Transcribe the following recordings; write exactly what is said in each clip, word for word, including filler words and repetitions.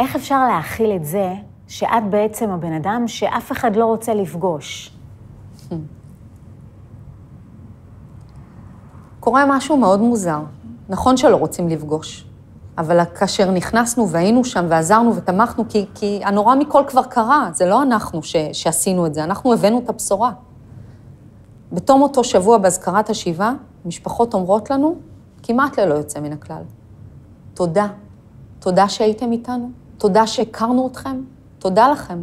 איך אפשר להכיל את זה שאת בעצם הבן אדם שאף אחד לא רוצה לפגוש? קורה משהו מאוד מוזר. נכון שלא רוצים לפגוש, אבל כאשר נכנסנו והיינו שם ועזרנו ותמכנו, כי, כי הנורא מכל כבר קרה, זה לא אנחנו ש, שעשינו את זה, אנחנו הבאנו את הבשורה. בתום אותו שבוע בהזכרת השבעה, משפחות אומרות לנו, כמעט ללא יוצא מן הכלל. תודה. תודה שהייתם איתנו. תודה שהכרנו אתכם. תודה לכם.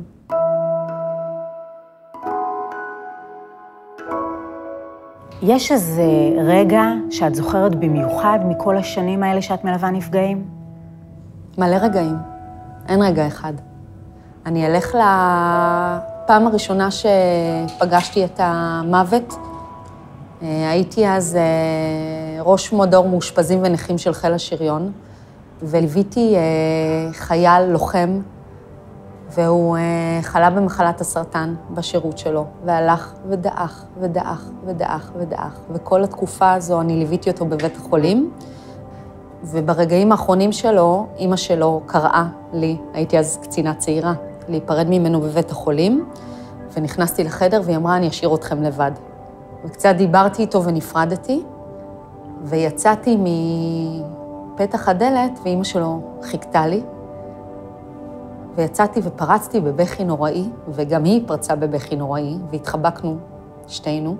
יש איזה רגע שאת זוכרת במיוחד מכל השנים האלה שאת מלווה נפגעים? מלא רגעים. אין רגע אחד. אני אלך לפעם הראשונה שפגשתי את המוות. הייתי אז ראש מדור מאושפזים ונכים של חיל השריון, וליוויתי חייל לוחם, והוא חלה במחלת הסרטן בשירות שלו, והלך ודאח ודאח ודאח ודאח. וכל התקופה הזו אני ליוויתי אותו בבית החולים, וברגעים האחרונים שלו, אמא שלו קראה לי, הייתי אז קצינה צעירה, להיפרד ממנו בבית החולים, ונכנסתי לחדר והיא אמרה, אני אשאיר אתכם לבד. וקצת דיברתי איתו ונפרדתי, ויצאתי מפתח הדלת, ואמא שלו חיכתה לי, ויצאתי ופרצתי בבכי נוראי, וגם היא פרצה בבכי נוראי, והתחבקנו שתינו.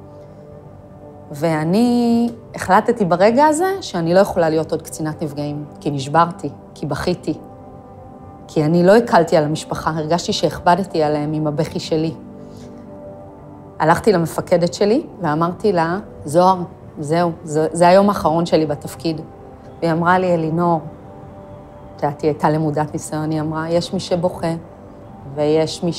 ואני החלטתי ברגע הזה שאני לא יכולה להיות עוד קצינת נפגעים, כי נשברתי, כי בכיתי, כי אני לא הקלתי על המשפחה, הרגשתי שהכבדתי עליהם עם הבכי שלי. הלכתי למפקדת שלי ואמרתי לה, זוהר, זהו, זה, זה היום האחרון שלי בתפקיד. והיא אמרה לי, אלינור, דעתי הייתה למודת ניסיון, היא אמרה, יש מי שבוכה, ויש מי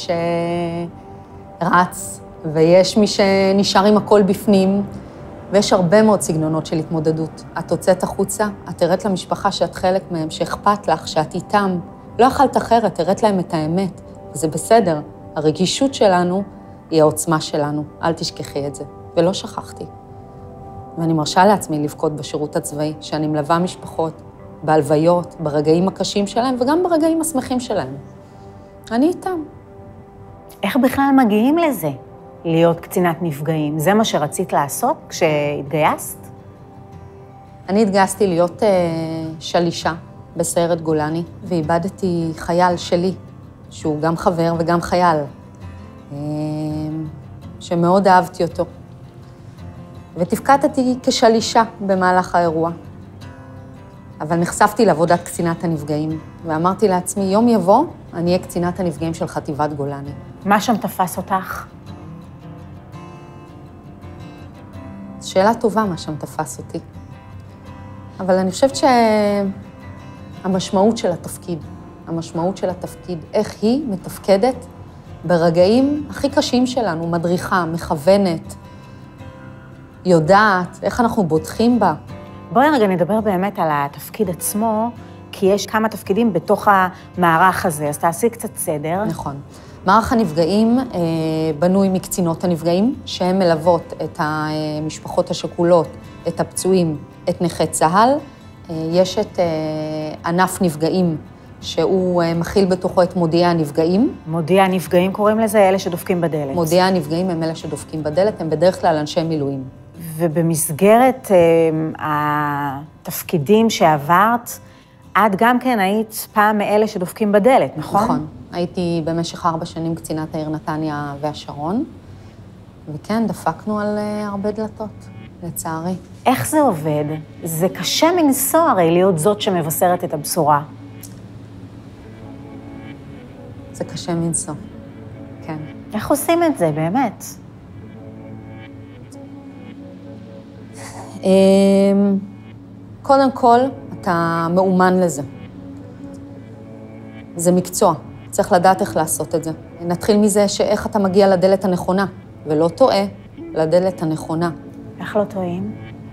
שרץ, ויש מי שנשאר עם הכל בפנים, ויש הרבה מאוד סגנונות של התמודדות. את הוצאת החוצה, את הראת למשפחה שאת חלק מהם, שאכפת לך, שאת איתם. לא יכלת אחרת, הראת להם את האמת, וזה בסדר. הרגישות שלנו היא העוצמה שלנו, אל תשכחי את זה. ולא שכחתי. ואני מרשה לעצמי לבכות בשירות הצבאי, שאני מלווה משפחות, בהלוויות, ברגעים הקשים שלהם, וגם ברגעים השמחים שלהם. אני איתם. איך בכלל מגיעים לזה, להיות קצינת נפגעים? זה מה שרצית לעשות כשהתגייסת? אני התגייסתי להיות uh, שלישה בסיירת גולני, ואיבדתי חייל שלי, שהוא גם חבר וגם חייל, uh, שמאוד אהבתי אותו. ותפקדתי כשלישה במהלך האירוע. אבל נחשפתי לעבודת קצינת הנפגעים, ואמרתי לעצמי, יום יבוא, אני אהיה קצינת הנפגעים של חטיבת גולני. מה שם תפס אותך? שאלה טובה מה שם תפס אותי. אבל אני חושבת שהמשמעות של התפקיד, המשמעות של התפקיד, איך היא מתפקדת ברגעים הכי קשים שלנו, מדריכה, מכוונת, יודעת, איך אנחנו בוטחים בה. בואי רגע נדבר באמת על התפקיד עצמו, כי יש כמה תפקידים בתוך המערך הזה, אז תעשי קצת סדר. נכון. מערך הנפגעים אה, בנוי מקצינות הנפגעים, שהן מלוות את המשפחות השכולות, את הפצועים, את נכי צה"ל. אה, יש את אה, ענף נפגעים, שהוא אה, מכיל בתוכו את מודיעי הנפגעים. מודיעי הנפגעים קוראים לזה, אלה שדופקים בדלת. מודיעי הנפגעים הם אלה שדופקים בדלת, הם בדרך כלל אנשי מילואים. ובמסגרת אה, התפקידים שעברת, את גם כן היית פעם מאלה שדופקים בדלת, נכון? נכון. הייתי במשך ארבע שנים קצינת העיר נתניה והשרון, וכן, דפקנו על uh, הרבה דלתות, לצערי. איך זה עובד? זה קשה מנשוא הרי להיות זאת שמבשרת את הבשורה. זה קשה מנשוא, כן. איך עושים את זה, באמת? קודם כל, אתה מאומן לזה. זה מקצוע, צריך לדעת איך לעשות את זה. נתחיל מזה שאיך אתה מגיע לדלת הנכונה, ולא טועה, לדלת הנכונה. איך לא טועים?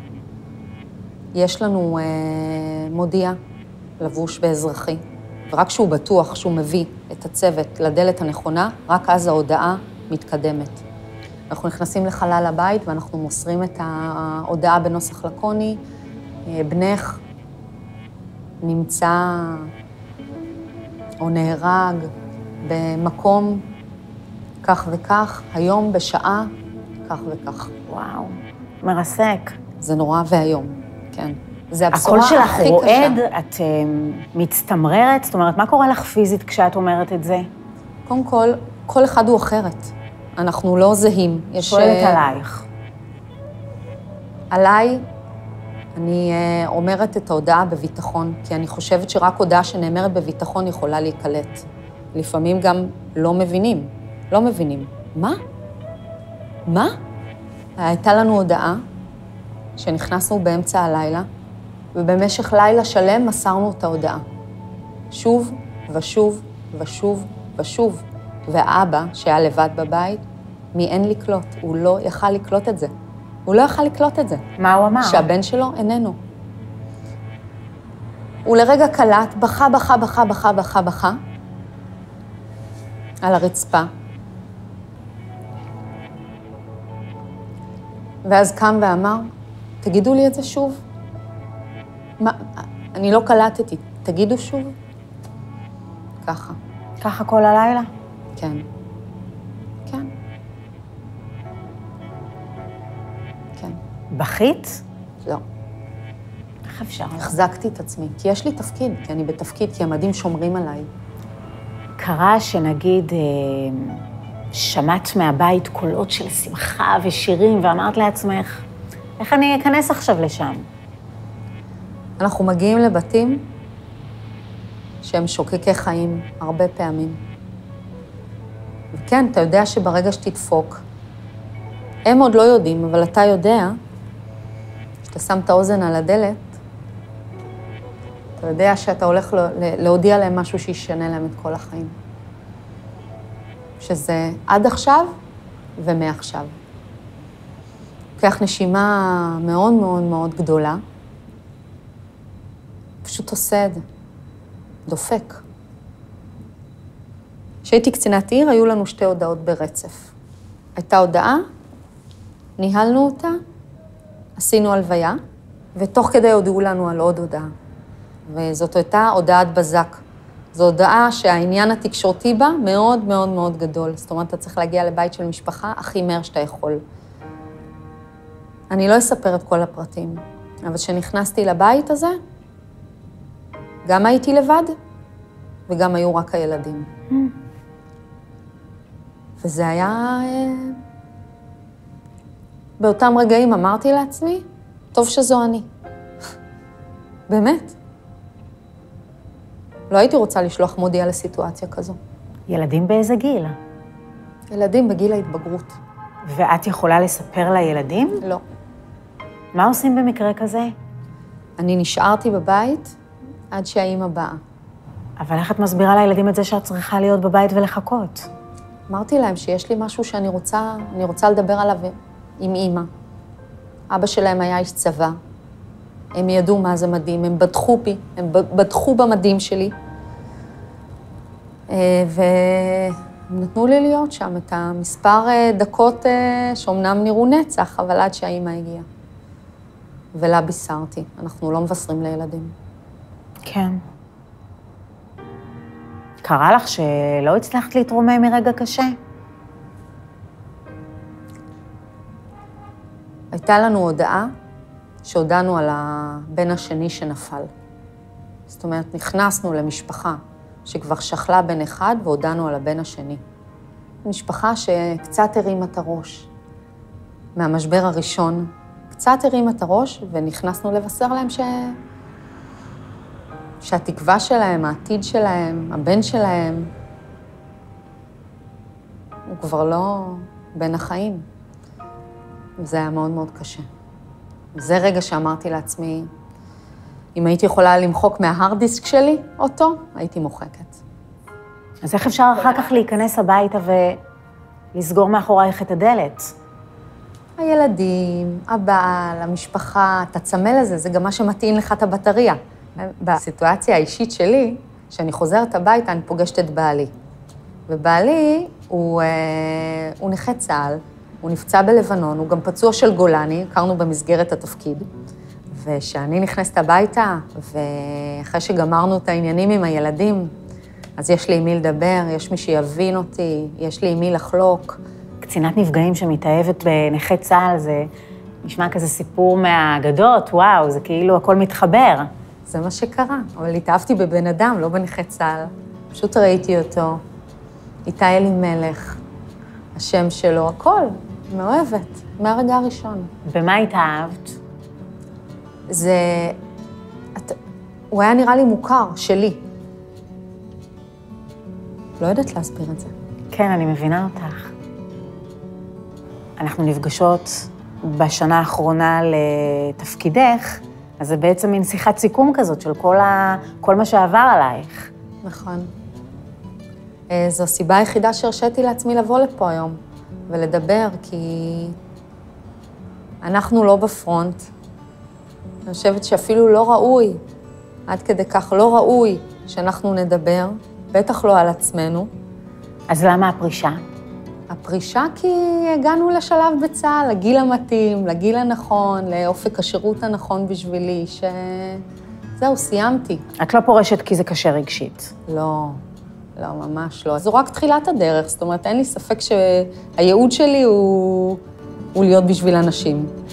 יש לנו אה, מודיע לבוש באזרחי, ורק כשהוא בטוח שהוא מביא את הצוות לדלת הנכונה, רק אז ההודעה מתקדמת. אנחנו נכנסים לחלל הבית ואנחנו מוסרים את ההודעה בנוסח לקוני, בנך נמצא או נהרג במקום כך וכך, היום בשעה כך וכך. וואו, מרסק. זה נורא והיום, כן. זה הבשורה הקול שלך הכי קשה. רועד, את uh, מצטמררת? זאת אומרת, מה קורה לך פיזית כשאת אומרת את זה? קודם כל, כל אחד הוא אחרת. אנחנו לא זהים. יש... שואלת עלייך. עליי, אני uh, אומרת את ההודעה בביטחון, כי אני חושבת שרק הודעה שנאמרת בביטחון יכולה להיקלט. לפעמים גם לא מבינים. לא מבינים. מה? מה? הייתה לנו הודעה שנכנסנו באמצע הלילה, ובמשך לילה שלם מסרנו את ההודעה. שוב ושוב ושוב ושוב. והאבא, שהיה לבד בבית, מי אין לקלוט. הוא לא יכל לקלוט את זה. הוא לא יכל לקלוט את זה. מה הוא אמר? שהבן שלו איננו. הוא לרגע קלט, בכה, בכה, בכה, בכה, בכה, בכה, על הרצפה. ואז קם ואמר, תגידו לי את זה שוב. מה, אני לא קלטתי, תגידו שוב. ככה. ככה כל הלילה? כן. כן. כן. בכית? לא. איך אפשר? החזקתי את עצמי, כי יש לי תפקיד, כי אני בתפקיד, כי המדים שומרים עליי. קרה שנגיד, שמעת מהבית קולות של שמחה ושירים, ואמרת לעצמך, איך אני אכנס עכשיו לשם? אנחנו מגיעים לבתים שהם שוקקי חיים הרבה פעמים. וכן, אתה יודע שברגע שתדפוק, הם עוד לא יודעים, אבל אתה יודע, כשאתה שם את האוזן על הדלת, אתה יודע שאתה הולך להודיע להם משהו שישנה להם את כל החיים. שזה עד עכשיו ומעכשיו. לוקח נשימה מאוד מאוד מאוד גדולה, פשוט עושה את זה, דופק. כשהייתי קצינת עיר, היו לנו שתי הודעות ברצף. הייתה הודעה, ניהלנו אותה, עשינו הלוויה, ותוך כדי הודיעו לנו על עוד הודעה. וזאת הייתה הודעת בזק. זו הודעה שהעניין התקשורתי בה מאוד מאוד מאוד גדול. זאת אומרת, אתה צריך להגיע לבית של משפחה הכי מהר שאתה יכול. אני לא אספר את כל הפרטים, אבל כשנכנסתי לבית הזה, גם הייתי לבד, וגם היו רק הילדים. Mm. וזה היה... באותם רגעים אמרתי לעצמי, טוב שזו אני. באמת. לא הייתי רוצה לשלוח מודיע לסיטואציה כזו. ילדים באיזה גיל? ילדים בגיל ההתבגרות. ואת יכולה לספר לילדים? לא. מה עושים במקרה כזה? אני נשארתי בבית עד שהאימא באה. אבל איך את מסבירה לילדים את זה שאת צריכה להיות בבית ולחכות? אמרתי להם שיש לי משהו שאני רוצה, אני רוצה לדבר עליו עם אימא. אבא שלהם היה איש צבא. הם ידעו מה זה מדהים, הם בטחו בי, הם בטחו במדים שלי. והם נתנו לי להיות שם את המספר דקות שאומנם נראו נצח, אבל עד שהאימא הגיעה. ולה בישרתי, אנחנו לא מבשרים לילדים. כן. קרה לך שלא הצלחת להתרומם מרגע קשה? הייתה לנו הודעה שהודענו על הבן השני שנפל. זאת אומרת, נכנסנו למשפחה שכבר שכלה בן אחד והודענו על הבן השני. משפחה שקצת הרימה את הראש מהמשבר הראשון, קצת הרימה את הראש ונכנסנו לבשר להם ש... שהתקווה שלהם, העתיד שלהם, הבן שלהם, הוא כבר לא בין החיים. זה היה מאוד מאוד קשה. זה רגע שאמרתי לעצמי, אם הייתי יכולה למחוק מההארד דיסק שלי אותו, הייתי מוחקת. אז איך אפשר אחר כך להיכנס הביתה ולסגור מאחורייך את הדלת? הילדים, הבעל, המשפחה, אתה צמא לזה, זה גם מה שמטעין לך את הבטריה. בסיטואציה האישית שלי, כשאני חוזרת הביתה, אני פוגשת את בעלי. ובעלי הוא, הוא נכה צה"ל, הוא נפצע בלבנון, הוא גם פצוע של גולני, הכרנו במסגרת התפקיד. ושאני נכנסת הביתה, ואחרי שגמרנו את העניינים עם הילדים, אז יש לי עם מי לדבר, יש מי שיבין אותי, יש לי עם מי לחלוק. קצינת נפגעים שמתאהבת בנכי צה"ל, זה נשמע כזה סיפור מהאגדות, וואו, זה כאילו הכל מתחבר. זה מה שקרה, אבל התאהבתי בבן אדם, לא בנכי צה"ל. פשוט ראיתי אותו, איתי אלימלך, השם שלו, הכל, מאוהבת, מהרגע הראשון. במה התאהבת? זה... את... הוא היה נראה לי מוכר, שלי. לא יודעת להסביר את זה. כן, אני מבינה אותך. אנחנו נפגשות בשנה האחרונה לתפקידך, אז זה בעצם מין שיחת סיכום כזאת של כל, ה... כל מה שעבר עלייך. נכון. זו הסיבה היחידה שהרשיתי לעצמי לבוא לפה היום ולדבר, כי אנחנו לא בפרונט. אני חושבת שאפילו לא ראוי, עד כדי כך לא ראוי שאנחנו נדבר, בטח לא על עצמנו. אז למה הפרישה? הפרישה כי הגענו לשלב בצה"ל, לגיל המתאים, לגיל הנכון, לאופק השירות הנכון בשבילי, שזהו, סיימתי. את לא פורשת כי זה קשה רגשית. לא, לא, ממש לא. זו רק תחילת הדרך, זאת אומרת, אין לי ספק שהייעוד שלי הוא, הוא להיות בשביל אנשים.